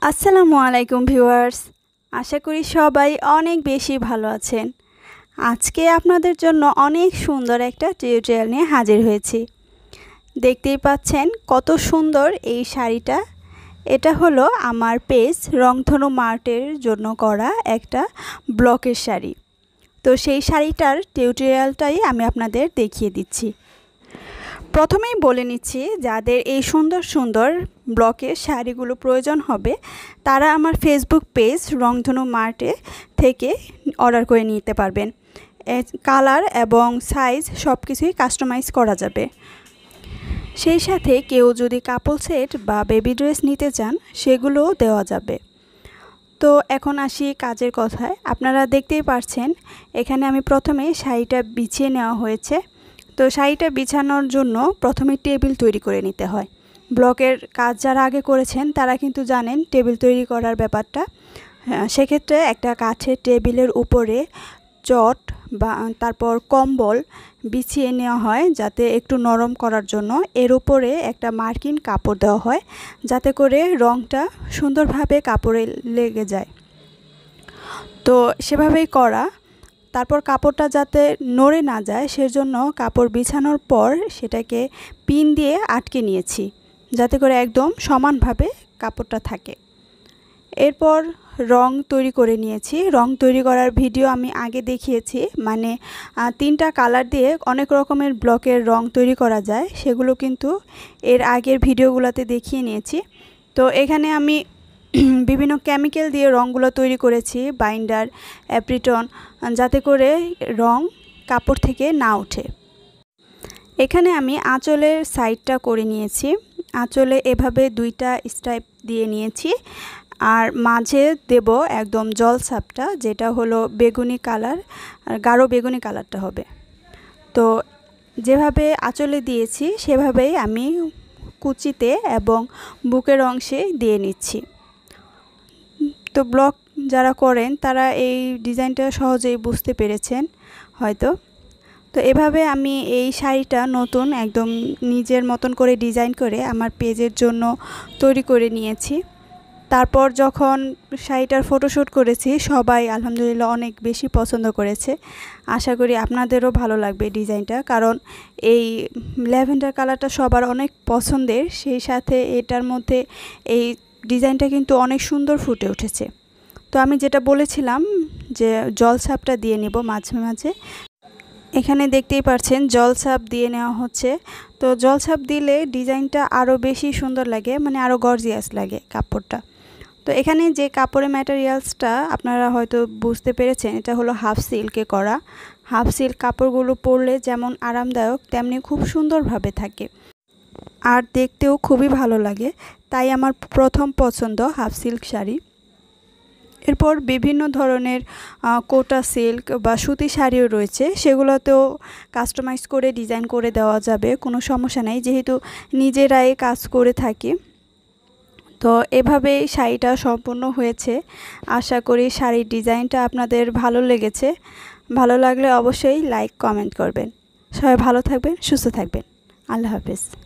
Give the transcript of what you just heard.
আসসালামু আলাইকুম ভিউয়ার্স, আশা করি সবাই অনেক বেশি ভালো আছেন। আজকে আপনাদের জন্য অনেক সুন্দর একটা টিউটোরিয়াল নিয়ে হাজির হয়েছি। দেখতেই পাচ্ছেন কত সুন্দর এই শাড়িটা। এটা হলো আমার পেজ রংধনু মার্টের জন্য করা একটা ব্লকের শাড়ি। তো সেই শাড়িটার টিউটোরিয়ালটাই আমি আপনাদের দেখিয়ে দিচ্ছি। প্রথমেই বলে নিচ্ছি, যাদের এই সুন্দর সুন্দর ব্লকের শাড়িগুলো প্রয়োজন হবে তারা আমার ফেসবুক পেজ রংধনু মার্টে থেকে অর্ডার করে নিতে পারবেন। কালার এবং সাইজ সব কিছুই কাস্টমাইজ করা যাবে। সেই সাথে কেউ যদি কাপল সেট বা বেবি ড্রেস নিতে চান সেগুলোও দেওয়া যাবে। তো এখন আসি কাজের কথায়। আপনারা দেখতেই পাচ্ছেন এখানে আমি প্রথমে শাড়িটা বিছিয়ে নেওয়া হয়েছে। তো শাড়িটা বিছানোর জন্য প্রথমে টেবিল তৈরি করে নিতে হয়। ব্লকের কাজ যারা আগে করেছেন তারা কিন্তু জানেন টেবিল তৈরি করার ব্যাপারটা। সেক্ষেত্রে একটা কাঠের টেবিলের উপরে চট বা তারপর কম্বল বিছিয়ে নেওয়া হয় যাতে একটু নরম করার জন্য। এর উপরে একটা মার্কিন কাপড় দেওয়া হয় যাতে করে রঙটা সুন্দরভাবে কাপড়ে লেগে যায়। তো সেভাবেই করা। তারপর কাপড়টা যাতে নড়ে না যায় সেজন্য কাপড় বিছানোর পর সেটাকে পিন দিয়ে আটকে নিয়েছি যাতে করে একদম সমানভাবে কাপড়টা থাকে। এরপর রং তৈরি করে নিয়েছি। রং তৈরি করার ভিডিও আমি আগে দেখিয়েছি, মানে 3টা কালার দিয়ে অনেক রকমের ব্লকের রং তৈরি করা যায়, সেগুলো কিন্তু এর আগের ভিডিওগুলোতে দেখিয়ে নিয়েছি। তো এখানে আমি বিভিন্ন কেমিক্যাল দিয়ে রঙগুলো তৈরি করেছি, বাইন্ডার, অ্যাপ্রিটন, যাতে করে রং কাপড় থেকে না ওঠে। এখানে আমি আঁচলের সাইডটা করে নিয়েছি। আঁচলে এভাবে 2টা স্ট্রাইপ দিয়ে নিয়েছি আর মাঝে দেব একদম জলছাপটা, যেটা হলো বেগুনি কালার, আর গাঢ় বেগুনি কালারটা হবে। তো যেভাবে আঁচলে দিয়েছি সেভাবেই আমি কুচিতে এবং বুকের অংশে দিয়ে নিচ্ছি। তো ব্লক যারা করেন তারা এই ডিজাইনটা সহজেই বুঝতে পেরেছেন হয়তো। তো এভাবে আমি এই শাড়িটা নতুন একদম নিজের মতন করে ডিজাইন করে আমার পেজের জন্য তৈরি করে নিয়েছি। তারপর যখন শাড়িটার ফটোশ্যুট করেছি সবাই আলহামদুলিল্লাহ অনেক বেশি পছন্দ করেছে। আশা করি আপনাদেরও ভালো লাগবে ডিজাইনটা, কারণ এই ল্যাভেন্ডার কালারটা সবার অনেক পছন্দের। সেই সাথে এটার মধ্যে এই ডিজাইনটা কিন্তু অনেক সুন্দর ফুটে উঠেছে। তো আমি যেটা বলেছিলাম যে জলছাপটা দিয়ে নেব মাঝে মাঝে, এখানে দেখতেই পাচ্ছেন জলছাপ দিয়ে নেওয়া হচ্ছে। তো জলছাপ দিলে ডিজাইনটা আরও বেশি সুন্দর লাগে, মানে আরও গর্জিয়াস লাগে কাপড়টা। তো এখানে যে কাপড়ের ম্যাটেরিয়ালসটা আপনারা হয়তো বুঝতে পেরেছেন, এটা হলো হাফ সিল্কে করা। হাফ সিল্ক কাপড়গুলো পরলে যেমন আরামদায়ক তেমনি খুব সুন্দরভাবে থাকে আর দেখতেও খুবই ভালো লাগে। তাই আমার প্রথম পছন্দ হাফ সিল্ক শাড়ি। এরপর বিভিন্ন ধরনের কোটা সিল্ক বা সুতি শাড়িও রয়েছে, সেগুলোতেও কাস্টমাইজ করে ডিজাইন করে দেওয়া যাবে, কোনো সমস্যা নেই, যেহেতু নিজেরাই কাজ করে থাকি। তো এভাবেই শাড়িটা সম্পূর্ণ হয়েছে। আশা করি শাড়ির ডিজাইনটা আপনাদের ভালো লেগেছে। ভালো লাগলে অবশ্যই লাইক কমেন্ট করবেন। সবাই ভালো থাকবেন, সুস্থ থাকবেন। আল্লাহ হাফেজ।